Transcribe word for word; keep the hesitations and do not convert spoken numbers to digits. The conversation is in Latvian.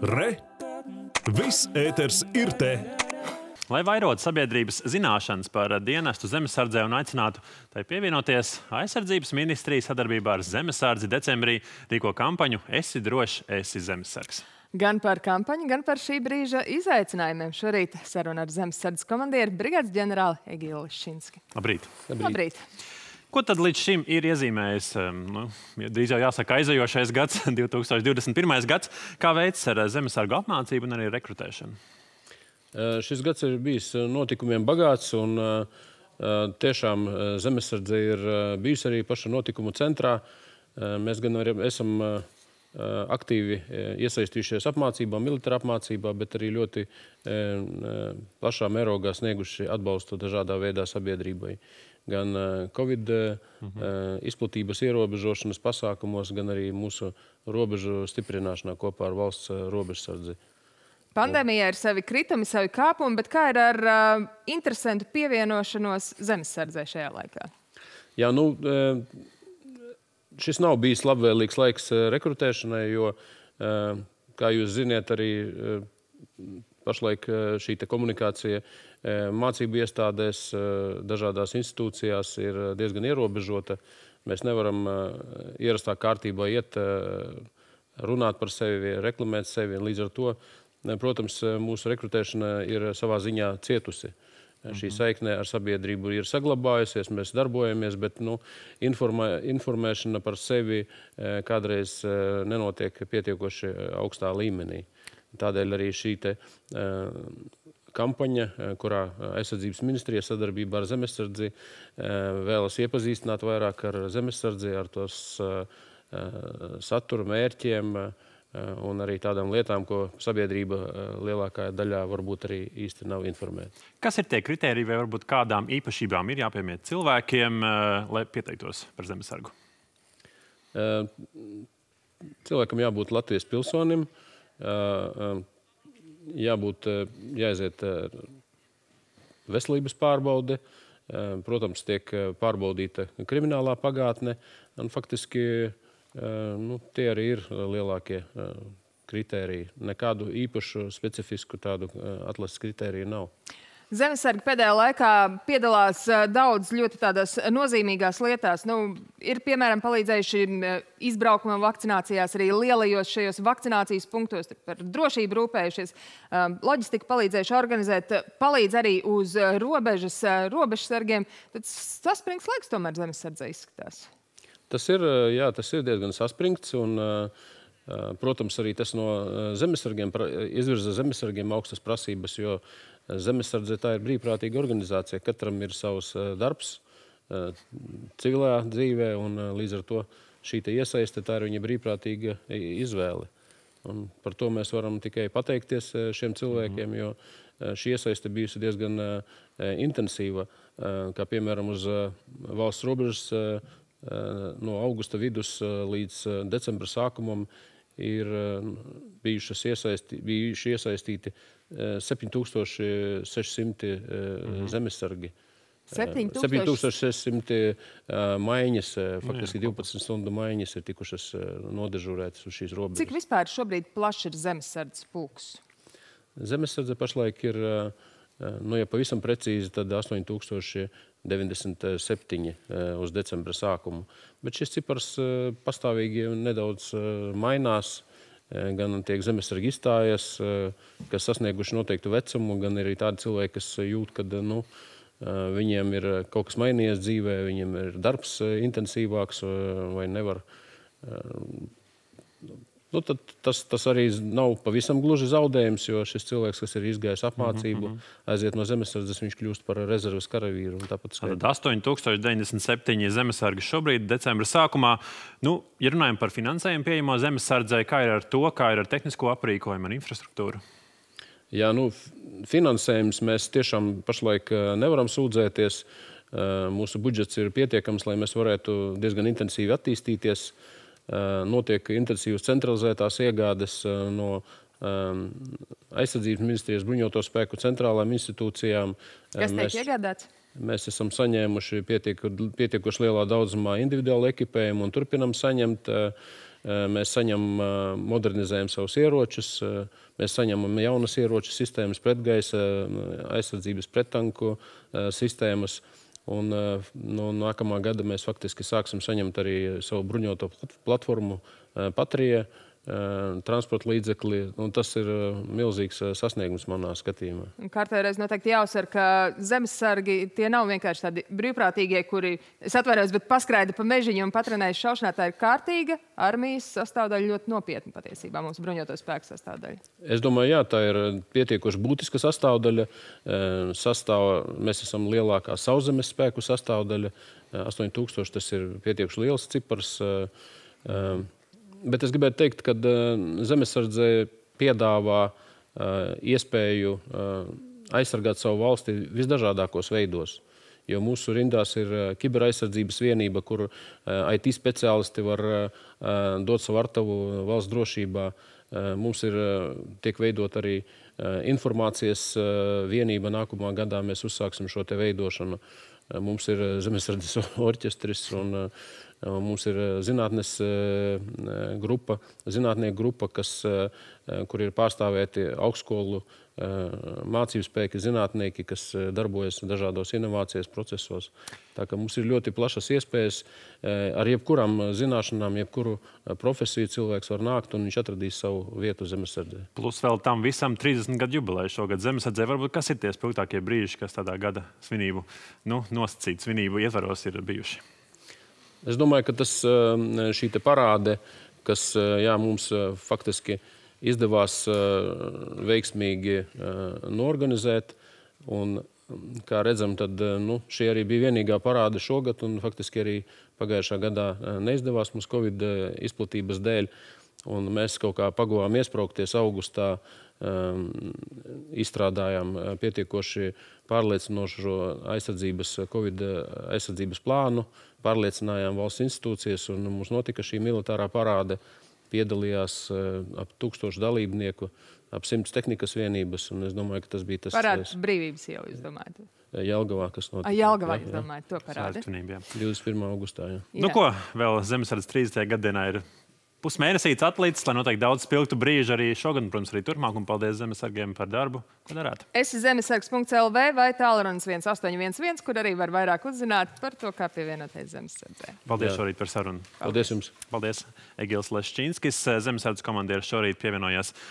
Re! Viss ēters ir te! Lai vairotu sabiedrības zināšanas par dienestu zemesardzē un aicinātu tai pievienoties, Aizsardzības ministrija sadarbībā ar Zemesardzi decembrī rīko kampaņu Esi drošs, esi zemesargs. Gan par kampaņu, gan par šī brīža izaicinājumiem. Šorīt saruna ar Zemesardzes komandieru brigādes ģenerāli Egilu Liščinski. Labrīt. Labrīt. Labrīt. Ko tad līdz šim ir iezīmējis, nu, drīz jau jāsaka, aizajošais gads, divi tūkstoši divdesmit pirmais gads, kā veids ar zemesargu apmācību un arī rekrutēšanu? Šis gads ir bijis notikumiem bagāts, un tiešām Zemesardze ir bijusi arī paša notikumu centrā. Mēs gan arī esam aktīvi iesaistījušies apmācībā, militārā apmācībā, bet arī ļoti plašā mērogā snieguši atbalstu dažādā veidā sabiedrībai. Gan Covid mhm. izplatības ierobežošanas pasākumos, gan arī mūsu robežu stiprināšanā kopā ar valsts robežsardzi. Pandēmijā ir savi kritumi, savi kāpumi, bet kā ir ar uh, interesantu pievienošanos Zemesardzē šajā laikā? Jā, nu, šis nav bijis labvēlīgs laiks rekrutēšanai, jo, kā jūs ziniet, arī pašlaik šī te komunikācija mācību iestādēs, dažādās institūcijās ir diezgan ierobežota. Mēs nevaram ierastā kārtībā iet, runāt par sevi, reklamēt sevi, līdz ar to protams, mūsu rekrutēšana ir savā ziņā cietusi. Šī saikne ar sabiedrību ir saglabājusies, mēs darbojamies, bet nu, informē, informēšana par sevi kādreiz nenotiek pietiekoši augstā līmenī. Tādēļ arī šī te, kampaņa, kurā Aizsardzības ministrija sadarbībā ar Zemesardzi vēlas iepazīstināt vairāk ar Zemesardzi, ar tos satura mērķiem, un arī tādām lietām, ko sabiedrība lielākā daļā varbūt arī īsti nav informēta. Kas ir tie kritēriji vai varbūt kādām īpašībām ir jāpiemiet cilvēkiem, lai pieteiktos par zemesargu? Cilvēkam jābūt Latvijas pilsonim, jābūt, jāaiziet veselības pārbaude, protams, tiek pārbaudīta kriminālā pagātne, un faktiski Nu, tie arī ir lielākie kritēriji. Nekādu īpašu, specifisku tādu atlases kritēriju nav. Zemesargi pēdējā laikā piedalās daudz ļoti tādās nozīmīgās lietās. Nu, ir, piemēram, palīdzējuši izbraukumam vakcinācijās, arī lielajos šajos vakcinācijas punktos par drošību rūpējušies. Loģistiku palīdzējuši organizēt, palīdz arī uz robežas, robežsargiem. Tad saspringts laiks tomēr Zemesardzē izskatās. Tas ir, jā, tas ir diezgan saspringts, un, protams, arī tas no zemesargiem, izvirza zemesargiem augstas prasības, jo Zemesardze tā ir brīvprātīga organizācija. Katram ir savs darbs civilā dzīvē, un līdz ar to šī te iesaiste, tā ir viņa brīvprātīga izvēle. Un par to mēs varam tikai pateikties šiem cilvēkiem, jo šī iesaiste bijusi diezgan intensīva, kā piemēram uz valsts robežas no augusta vidus līdz decembra sākumam ir bijušas iesaisti, bijuši iesaistīti septiņi tūkstoši seši simti mm-hmm. zemesargi. septiņi tūkstoši seši simti maiņas, faktiski divpadsmit stundu maiņas ir tikušas nodežurētas uz šīs robežas. Cik vispār šobrīd plaši ir Zemesardzes pulks? Zemesardze pašlaik ir, nu ja pavisam precīzi, tad astoņi tūkstoši deviņdesmit septiņi uz decembra sākumu. Bet šis cipars pastāvīgi nedaudz mainās, gan tiek zemesargi izstājies, kas sasnieguši noteiktu vecumu, gan arī tādi cilvēki, kas jūt, ka nu, viņiem ir kaut kas mainījies dzīvē, viņiem ir darbs intensīvāks vai nevar. Nu, tad tas, tas arī nav pavisam gluži zaudējums, jo šis cilvēks, kas ir izgājis apmācību, mm-hmm. aiziet no Zemesardzes, viņš kļūst par rezerves karavīru. Un tāpat Tad astoņi tūkstoši deviņdesmit septiņi zemesargi šobrīd, decembra sākumā. Nu, ja runājam par finansējumu pieejamo Zemesardzē, kā ir ar to, kā ir ar tehnisko aprīkojumu un infrastruktūru? Jā, nu, finansējums mēs tiešām pašlaik nevaram sūdzēties. Mūsu budžets ir pietiekams, lai mēs varētu diezgan intensīvi attīstīties. Notiek intensīvas centralizētās iegādes no Aizsardzības ministrijas bruņoto spēku centrālām institūcijām. Kas tiek iegādāts? Mēs esam saņēmuši pietiekoši lielā daudzumā individuālu ekipējumu un turpinam saņemt. mēs saņemam, modernizējam savus ieročus, mēs saņemam jaunas ieroču sistēmas, pretgaisa aizsardzības prettanku sistēmas. Un no nākamā gada mēs faktiski sāksim saņemt arī savu bruņoto platformu Patrija transporta līdzekli. Un tas ir milzīgs sasniegums manā skatījumā. Kārtēreiz noteikti jāuzsver, ka zemesargi tie nav vienkārši tādi brīvprātīgie, kuri, es atvainojos, bet paskraida pa mežiņu un patrenējas šaušanā. Tā ir kārtīga armijas sastāvdaļa, ļoti nopietna patiesībā mūsu bruņoto spēku sastāvdaļa. Es domāju, jā, tā ir pietiekoši būtiska sastāvdaļa. Sastāv, mēs esam lielākā sauszemes spēku sastāvdaļa. astoņi tūkstoši tas ir pietiekoši liels cipars. Bet es gribētu teikt, ka zemesardze piedāvā iespēju aizsargāt savu valsti visdažādākos veidos. Jo mūsu rindās ir kiberaizsardzības vienība, kur I T speciālisti var dot savu artavu valsts drošībā. Mums ir tiek veidot arī informācijas vienība. Nākamā gadā mēs uzsāksim šo te veidošanu. Mums ir zemesardzes orķestris un mums ir zinātnes grupa, zinātnieku grupa, kas, kur ir pārstāvēti augstskolu mācību spēki zinātnieki, kas darbojas dažādos inovācijas procesos. Tā ka mums ir ļoti plašas iespējas ar jebkurām zināšanām, jebkuru profesiju cilvēks var nākt un viņš atradīs savu vietu zemesardzē. Plus vēl tam visam trīsdesmit gadu jubileju šogad zemesardzē. Varbūt kas ir tie spilgtākie brīži, kas tādā gada svinību, nu, nosacīt svinību ietvaros ir bijuši? Es domāju, ka tas, šī te parāde, kas jā, mums faktiski izdevās veiksmīgi norganizēt, un, kā redzam, tad nu, šī arī bija vienīgā parāde šogad, un faktiski arī pagājušā gadā neizdevās mums Covid izplatības dēļ, un mēs kaut kā paguvām iespraukties augustā, um, izstrādājām pietiekoši pārliecinošu aizsardzības, Covid aizsardzības plānu, pārliecinājām valsts institūcijas, un mums notika šī militārā parāde. Piedalījās ap tūkstošu dalībnieku, ap simts tehnikas vienības, un es domāju, ka tas bija tas... Parāds brīvības jau, jūs domājat? Jelgavā, kas notika. Jelgavā, jūs domājat, to parādi? divdesmit pirmā augustā, jā. Nu ko, vēl zemesardzes trīsdesmitajā gadienā ir pusmēnesīts atlicis, lai noteikti daudz spilgtu brīžu arī šogad, un, protams, arī turpmāk, un paldies zemesargiem par darbu, ko darāt. Es esmu zemesargs punkts L V vai tālrunis viens astoņi viens viens, kur arī var vairāk uzzināt par to, kā pievienoties zemesardzē. Paldies šorīt par sarunu. Paldies jums. Paldies. Egils Leščīnskis, zemesardzes komandieris, šorīt pievienojās